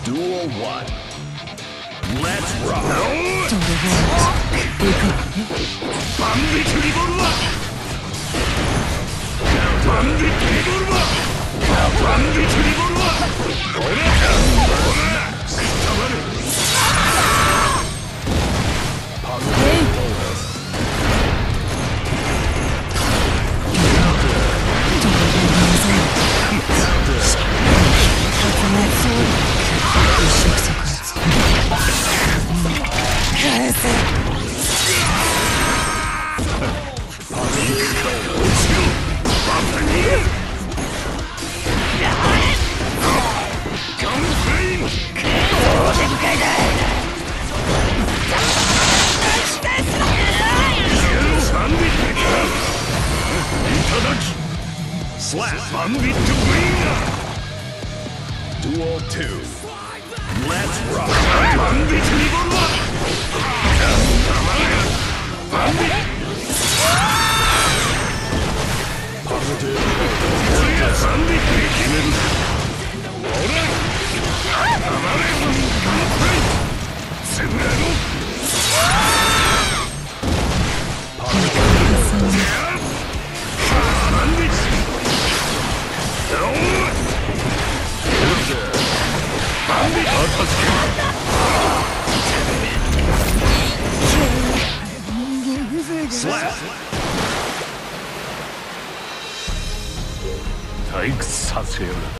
Duel 1. Let's rock! バンビックリボルバーバンビックリボルバーバンビックリボルバー俺だくたばるパンデイSlap! Bandit to Winger! Duel 2. Let's rock! Bandit Revolver! Bandit! Bandit 決めるほら黙れ全裸の退屈させよう。